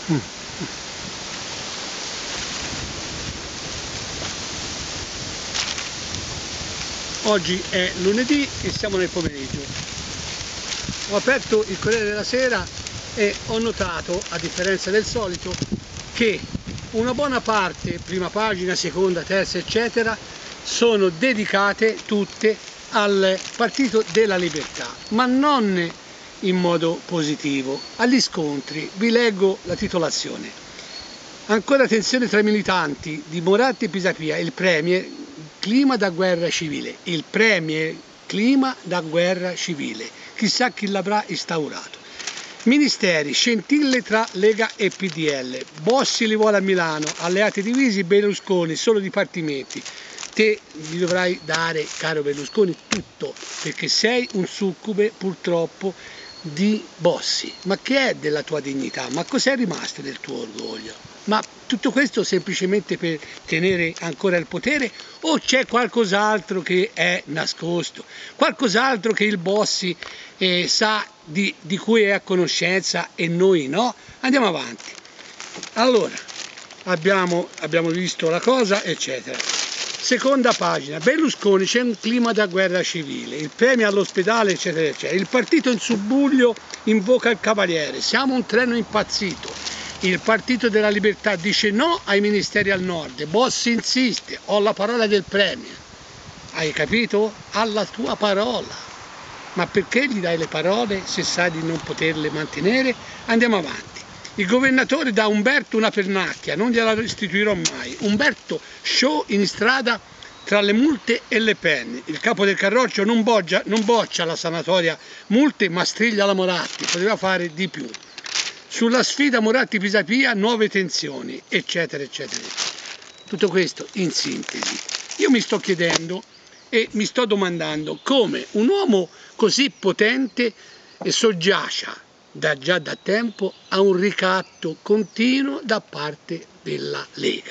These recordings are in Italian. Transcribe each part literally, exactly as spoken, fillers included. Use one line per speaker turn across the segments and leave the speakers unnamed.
Mm. Oggi è lunedì e siamo nel pomeriggio. Ho aperto il Corriere della Sera e ho notato, a differenza del solito, che una buona parte, prima pagina, seconda, terza, eccetera, sono dedicate tutte al Partito della Libertà, ma non in modo positivo, agli scontri. Vi leggo la titolazione. Ancora tensione tra i militanti di Moratti e Pisapia, il premier, clima da guerra civile. Il premier, clima da guerra civile. Chissà chi l'avrà instaurato. Ministeri, scintille tra Lega e P D L. Bossi li vuole a Milano, alleati divisi, Berlusconi, solo dipartimenti. Te mi dovrai dare, caro Berlusconi, tutto, perché sei un succube, purtroppo, di Bossi. Ma che è della tua dignità? Ma cos'è rimasto del tuo orgoglio? Ma tutto questo semplicemente per tenere ancora il potere, o c'è qualcos'altro che è nascosto? Qualcos'altro che il Bossi eh, sa di, di cui è a conoscenza e noi no? Andiamo avanti. Allora, abbiamo, abbiamo visto la cosa, eccetera. Seconda pagina, Berlusconi, c'è un clima da guerra civile, il premio all'ospedale, eccetera, eccetera. Il partito in subbuglio invoca il Cavaliere, siamo un treno impazzito. Il Partito della Libertà dice no ai ministeri al nord, Bossi insiste, ho la parola del premier. Hai capito? Alla tua parola. Ma perché gli dai le parole se sai di non poterle mantenere? Andiamo avanti. Il governatore dà a Umberto una pernacchia, non gliela restituirò mai. Umberto show in strada tra le multe e le penne. Il capo del Carroccio non, boccia, non boccia la sanatoria multe, ma striglia la Moratti, poteva fare di più. Sulla sfida Moratti-Pisapia nuove tensioni, eccetera, eccetera. Tutto questo in sintesi. Io mi sto chiedendo e mi sto domandando come un uomo così potente soggiacia da già da tempo a un ricatto continuo da parte della Lega.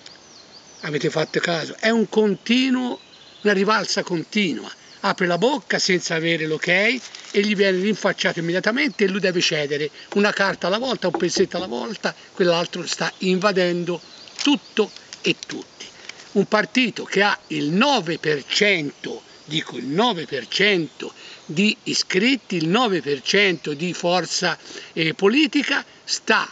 Avete fatto caso? È un continuo, una rivalsa continua. Apre la bocca senza avere l'ok e gli viene rinfacciato immediatamente e lui deve cedere una carta alla volta, un pezzetto alla volta, quell'altro sta invadendo tutto e tutti. Un partito che ha il nove per cento, dico il nove per cento di iscritti, il nove per cento di forza eh, politica, sta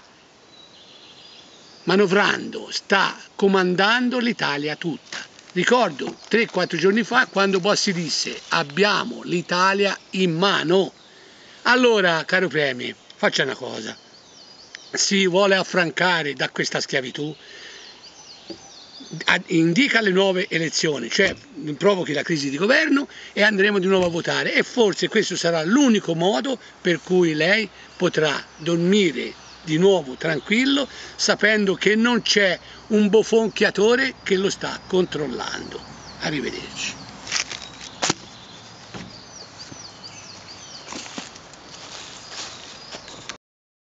manovrando, sta comandando l'Italia tutta. Ricordo tre quattro giorni fa quando Bossi disse abbiamo l'Italia in mano. Allora, caro Premier, faccia una cosa, si vuole affrancare da questa schiavitù, indica le nuove elezioni, cioè provochi la crisi di governo e andremo di nuovo a votare e forse questo sarà l'unico modo per cui lei potrà dormire di nuovo tranquillo, sapendo che non c'è un bofonchiatore che lo sta controllando. Arrivederci.